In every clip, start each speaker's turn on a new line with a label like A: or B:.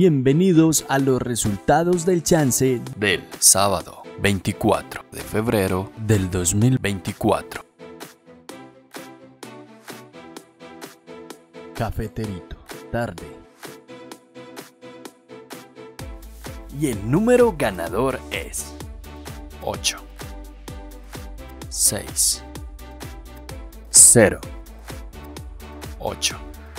A: Bienvenidos a los resultados del chance
B: del sábado 24 de febrero del 2024.
A: Cafeterito, tarde.
B: Y el número ganador es 8, 6, 0, 8.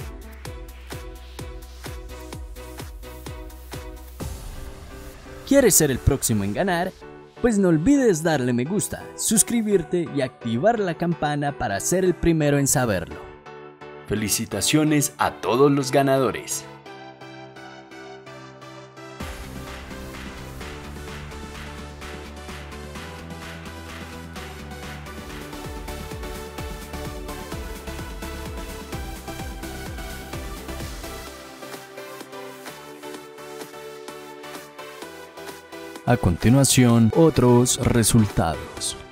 A: ¿Quieres ser el próximo en ganar? Pues no olvides darle me gusta, suscribirte y activar la campana para ser el primero en saberlo.
B: Felicitaciones a todos los ganadores.
A: A continuación, otros resultados.